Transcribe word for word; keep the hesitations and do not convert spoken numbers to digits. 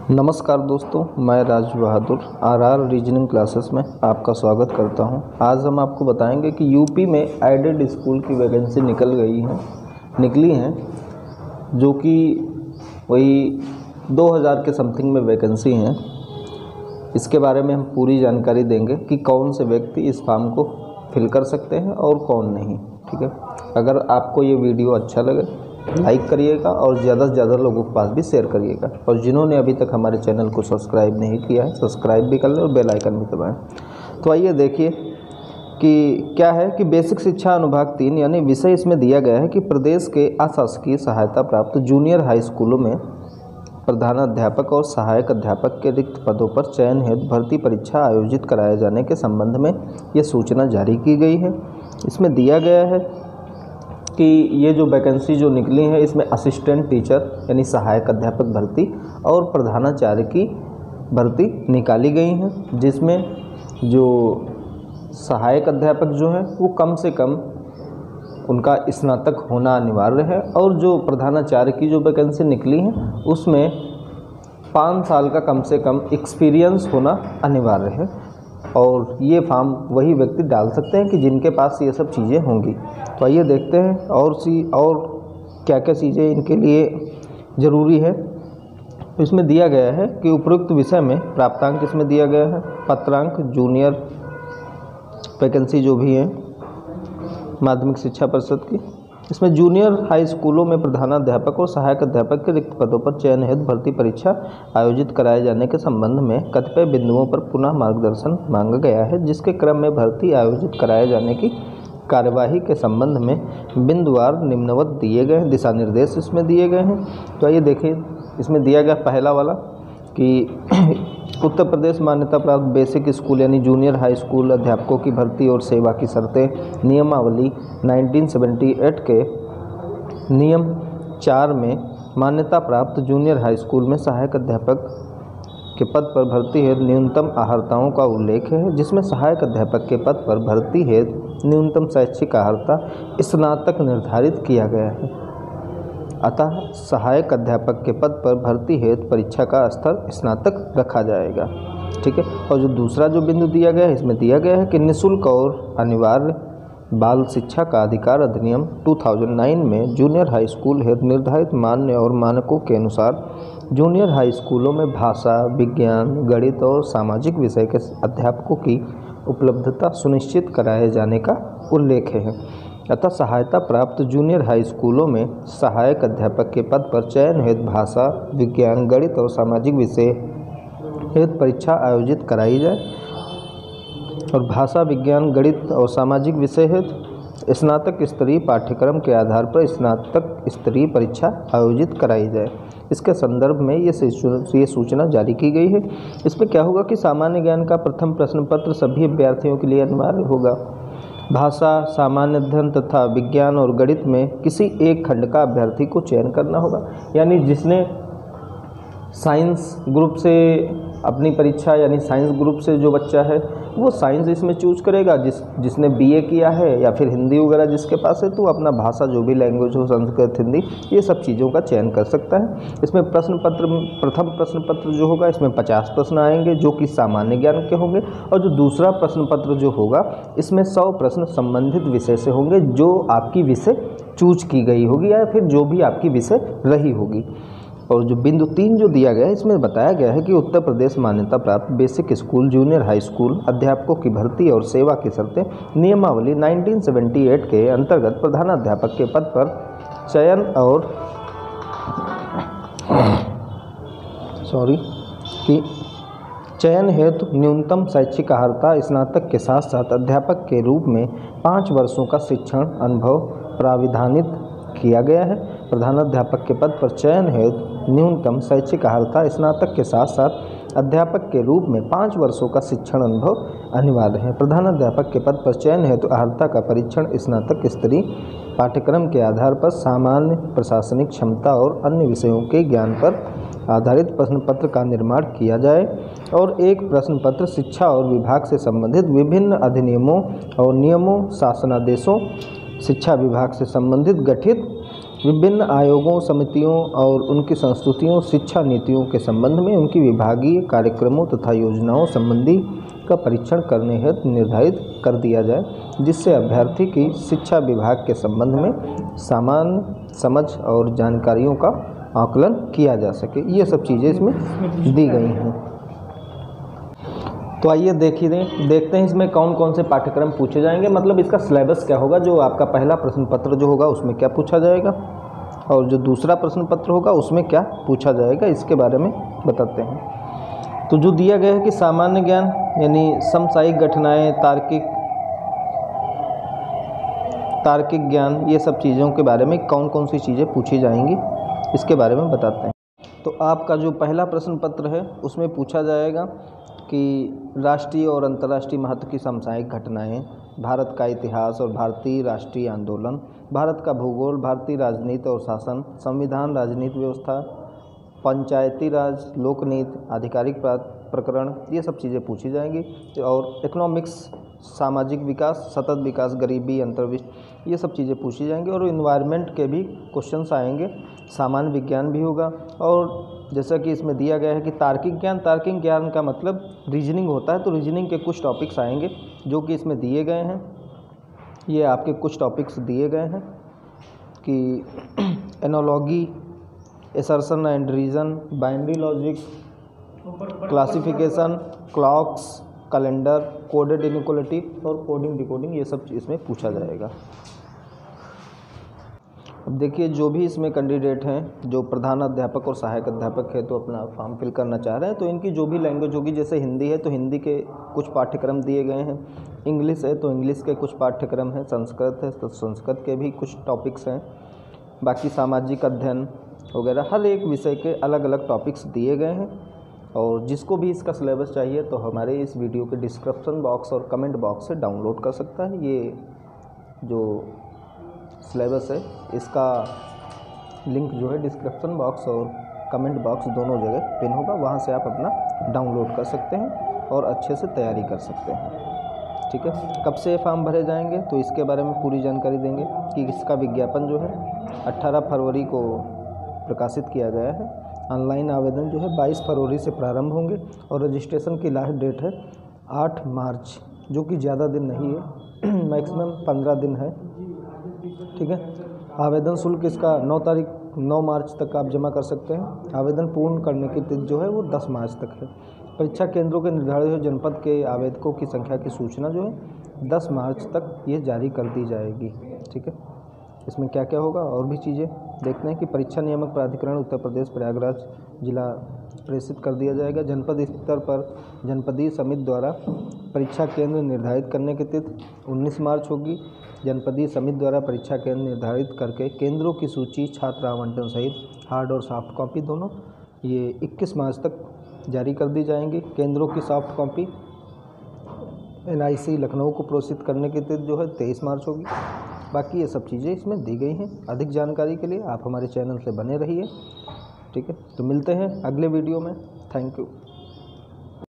नमस्कार दोस्तों, मैं Raj Bahadur R R reasoning classes में आपका स्वागत करता हूं। आज हम आपको बताएंगे कि यूपी में एडेड स्कूल की वैकेंसी निकल गई है निकली हैं जो कि वही दो हज़ार के समथिंग में वैकेंसी हैं। इसके बारे में हम पूरी जानकारी देंगे कि कौन से व्यक्ति इस फॉर्म को फिल कर सकते हैं और कौन नहीं। ठीक है, अगर आपको ये वीडियो अच्छा लगे लाइक करिएगा और ज़्यादा से ज़्यादा लोगों के पास भी शेयर करिएगा, और जिन्होंने अभी तक हमारे चैनल को सब्सक्राइब नहीं किया है सब्सक्राइब भी कर लें और बेल आइकन भी दबाएं। तो आइए देखिए कि क्या है कि बेसिक शिक्षा अनुभाग तीन यानी विषय इसमें दिया गया है कि प्रदेश के अशासकीय सहायता प्राप्त जूनियर हाई स्कूलों में प्रधानाध्यापक और सहायक अध्यापक के रिक्त पदों पर चयन हेतु भर्ती परीक्षा आयोजित कराए जाने के संबंध में ये सूचना जारी की गई है। इसमें दिया गया है कि ये जो वैकेंसी जो निकली है इसमें असिस्टेंट टीचर यानी सहायक अध्यापक भर्ती और प्रधानाचार्य की भर्ती निकाली गई हैं, जिसमें जो सहायक अध्यापक जो है वो कम से कम उनका स्नातक होना अनिवार्य है, और जो प्रधानाचार्य की जो वैकेंसी निकली है उसमें पाँच साल का कम से कम एक्सपीरियंस होना अनिवार्य है। और ये फॉर्म वही व्यक्ति डाल सकते हैं कि जिनके पास ये सब चीज़ें होंगी। तो आइए देखते हैं और सी और क्या क्या चीज़ें इनके लिए ज़रूरी है। तो इसमें दिया गया है कि उपरोक्त विषय में प्राप्तांक इसमें दिया गया है, पत्रांक जूनियर वैकेंसी जो भी है माध्यमिक शिक्षा परिषद की। इसमें जूनियर हाई स्कूलों में प्रधानाध्यापक और सहायक अध्यापक के रिक्त पदों पर चयन हेतु भर्ती परीक्षा आयोजित कराए जाने के संबंध में कतिपय बिंदुओं पर पुनः मार्गदर्शन मांगा गया है, जिसके क्रम में भर्ती आयोजित कराए जाने की कार्यवाही के संबंध में बिंदुवार निम्नवत दिए गए दिशा निर्देश इसमें दिए गए हैं। तो आइए देखिए, इसमें दिया गया पहला वाला कि उत्तर प्रदेश मान्यता प्राप्त बेसिक स्कूल यानी जूनियर हाई स्कूल अध्यापकों की भर्ती और सेवा की शर्तें नियमावली उन्नीस सौ अठहत्तर के नियम चार में मान्यता प्राप्त जूनियर हाई स्कूल में सहायक अध्यापक के पद पर भर्ती हेतु न्यूनतम अर्हताओं का उल्लेख है, जिसमें सहायक अध्यापक के पद पर भर्ती हेतु न्यूनतम शैक्षिक अर्हता स्नातक निर्धारित किया गया है। अतः सहायक अध्यापक के पद पर भर्ती हेतु परीक्षा का स्तर स्नातक रखा जाएगा। ठीक है, और जो दूसरा जो बिंदु दिया गया है इसमें दिया गया है कि निःशुल्क और अनिवार्य बाल शिक्षा का अधिकार अधिनियम दो हज़ार नौ में जूनियर हाई स्कूल हेतु निर्धारित मान्य और मानकों के अनुसार जूनियर हाई स्कूलों में भाषा, विज्ञान, गणित और सामाजिक विषय के अध्यापकों की उपलब्धता सुनिश्चित कराए जाने का उल्लेख है। अतः सहायता प्राप्त जूनियर हाई स्कूलों में सहायक अध्यापक के पद पर चयन हेतु भाषा, विज्ञान, गणित और सामाजिक विषय हेतु परीक्षा आयोजित कराई जाए, और भाषा, विज्ञान, गणित और सामाजिक विषय हेतु स्नातक स्तरीय पाठ्यक्रम के आधार पर स्नातक स्तरीय परीक्षा आयोजित कराई जाए। इसके संदर्भ में ये ये सूचना जारी की गई है। इसमें क्या होगा कि सामान्य ज्ञान का प्रथम प्रश्न पत्र सभी अभ्यर्थियों के लिए अनिवार्य होगा। भाषा, सामान्य अध्ययन तथा विज्ञान और गणित में किसी एक खंड का अभ्यर्थी को चयन करना होगा, यानी जिसने साइंस ग्रुप से अपनी परीक्षा यानी साइंस ग्रुप से जो बच्चा है वो साइंस इसमें चूज करेगा, जिस जिसने बीए किया है या फिर हिंदी वगैरह जिसके पास है तो अपना भाषा जो भी लैंग्वेज हो, संस्कृत, हिंदी, ये सब चीज़ों का चयन कर सकता है। इसमें प्रश्न पत्र प्रथम प्रश्न पत्र जो होगा इसमें पचास प्रश्न आएंगे जो कि सामान्य ज्ञान के होंगे, और जो दूसरा प्रश्न पत्र जो होगा इसमें सौ प्रश्न संबंधित विषय से होंगे जो आपकी विषय चूज की गई होगी या फिर जो भी आपकी विषय रही होगी। और जो बिंदु तीन जो दिया गया है इसमें बताया गया है कि उत्तर प्रदेश मान्यता प्राप्त basic school junior high school अध्यापकों की भर्ती और सेवा की शर्तें नियमावली उन्नीस सौ अठहत्तर के अंतर्गत प्रधानाध्यापक के पद पर चयन और सॉरी कि चयन हेतु न्यूनतम शैक्षिक अर्हता स्नातक के साथ साथ अध्यापक के रूप में पाँच वर्षों का शिक्षण अनुभव प्राविधानित किया गया है। प्रधानाध्यापक के पद पर चयन हेतु न्यूनतम शैक्षिक अर्हता स्नातक के साथ साथ अध्यापक के रूप में पाँच वर्षों का शिक्षण अनुभव अनिवार्य है। प्रधानाध्यापक के पद पर चयन हेतु अर्हता का परीक्षण स्नातक स्तरीय पाठ्यक्रम के आधार पर सामान्य प्रशासनिक क्षमता और अन्य विषयों के ज्ञान पर आधारित प्रश्न पत्र का निर्माण किया जाए, और एक प्रश्न पत्र शिक्षा और विभाग से संबंधित विभिन्न अधिनियमों और नियमों, शासनादेशों, शिक्षा विभाग से संबंधित गठित विभिन्न आयोगों, समितियों और उनकी संस्तुतियों, शिक्षा नीतियों के संबंध में उनकी विभागीय कार्यक्रमों तथा योजनाओं संबंधी का परीक्षण करने हेतु निर्धारित कर दिया जाए, जिससे अभ्यर्थी की शिक्षा विभाग के संबंध में सामान्य समझ और जानकारियों का आकलन किया जा सके। ये सब चीज़ें इसमें दी गई हैं। तो आइए देखिए देखते हैं इसमें कौन कौन से पाठ्यक्रम पूछे जाएंगे, मतलब इसका सिलेबस क्या होगा। जो आपका पहला प्रश्न पत्र जो होगा उसमें क्या पूछा जाएगा और जो दूसरा प्रश्न पत्र होगा उसमें क्या पूछा जाएगा, इसके बारे में बताते हैं। तो जो दिया गया है कि सामान्य ज्ञान यानी समसामयिक घटनाएं, तार्किक तार्किक ज्ञान, ये सब चीज़ों के बारे में कौन कौन सी चीज़ें पूछी जाएंगी इसके बारे में बताते हैं। तो आपका जो पहला प्रश्न पत्र है उसमें पूछा जाएगा कि राष्ट्रीय और अंतर्राष्ट्रीय महत्व की समसामयिक घटनाएं, भारत का इतिहास और भारतीय राष्ट्रीय आंदोलन, भारत का भूगोल, भारतीय राजनीति और शासन, संविधान, राजनीति व्यवस्था, पंचायती राज, लोकनीति, आधिकारिक प्रकरण, ये सब चीज़ें पूछी जाएंगी। और इकोनॉमिक्स, सामाजिक विकास, सतत विकास, गरीबी, अंतर्विश्व, ये सब चीज़ें पूछी जाएंगी। और इन्वायरमेंट के भी क्वेश्चंस आएंगे, सामान्य विज्ञान भी होगा। और जैसा कि इसमें दिया गया है कि तार्किक ज्ञान, तार्किक ज्ञान का मतलब रीजनिंग होता है, तो रीजनिंग के कुछ टॉपिक्स आएंगे जो कि इसमें दिए गए हैं। ये आपके कुछ टॉपिक्स दिए गए हैं कि analogy, assertion and reason, binary logic, classification, clocks, calendar, coded inequality और कोडिंग डिकोडिंग, ये सब इसमें पूछा जाएगा। अब देखिए, जो भी इसमें कैंडिडेट हैं, जो प्रधान अध्यापक और सहायक अध्यापक है तो अपना फॉर्म फिल करना चाह रहे हैं, तो इनकी जो भी लैंग्वेज होगी, जैसे हिंदी है तो हिंदी के कुछ पाठ्यक्रम दिए गए हैं, इंग्लिश है तो इंग्लिश के कुछ पाठ्यक्रम हैं, संस्कृत है तो संस्कृत के भी कुछ टॉपिक्स हैं, बाकी सामाजिक अध्ययन वगैरह हर एक विषय के अलग अलग टॉपिक्स दिए गए हैं। और जिसको भी इसका सिलेबस चाहिए तो हमारे इस वीडियो के डिस्क्रिप्शन बॉक्स और कमेंट बॉक्स से डाउनलोड कर सकता है। ये जो सिलेबस है इसका लिंक जो है डिस्क्रिप्शन बॉक्स और कमेंट बॉक्स दोनों जगह पिन होगा, वहाँ से आप अपना डाउनलोड कर सकते हैं और अच्छे से तैयारी कर सकते हैं। ठीक है, कब से फॉर्म भरे जाएंगे तो इसके बारे में पूरी जानकारी देंगे कि इसका विज्ञापन जो है अट्ठारह फरवरी को प्रकाशित किया गया है। ऑनलाइन आवेदन जो है बाईस फरवरी से प्रारंभ होंगे और रजिस्ट्रेशन की लास्ट डेट है आठ मार्च, जो कि ज़्यादा दिन नहीं है, मैक्सिमम पंद्रह दिन है। ठीक है, आवेदन शुल्क इसका नौ तारीख नौ मार्च तक आप जमा कर सकते हैं। आवेदन पूर्ण करने की तिथि जो है वो दस मार्च तक है। परीक्षा केंद्रों के निर्धारित जनपद के आवेदकों की संख्या की सूचना जो है दस मार्च तक ये जारी कर दी जाएगी। ठीक है, इसमें क्या क्या होगा और भी चीज़ें देखते हैं कि परीक्षा नियामक प्राधिकरण उत्तर प्रदेश प्रयागराज जिला प्रेषित कर दिया जाएगा। जनपद स्तर पर जनपदीय समिति द्वारा परीक्षा केंद्र निर्धारित करने की तिथि उन्नीस मार्च होगी। जनपदीय समिति द्वारा परीक्षा केंद्र निर्धारित करके केंद्रों की सूची, छात्र आवंटन सहित हार्ड और सॉफ्ट कॉपी दोनों ये इक्कीस मार्च तक जारी कर दी जाएंगी। केंद्रों की soft copy N I C Lucknow को प्रेषित करने की तिथि जो है तेईस मार्च होगी। बाकी ये सब चीज़ें इसमें दी गई हैं। अधिक जानकारी के लिए आप हमारे चैनल से बने रहिए। ठीक है, तो मिलते हैं अगले वीडियो में। Thank you.